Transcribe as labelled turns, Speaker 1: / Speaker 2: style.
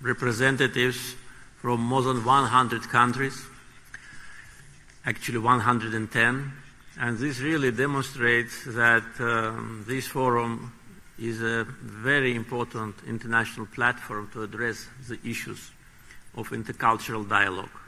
Speaker 1: representatives from more than 100 countries, actually 110, and this really demonstrates that this forum is a very important international platform to address the issues of intercultural dialogue.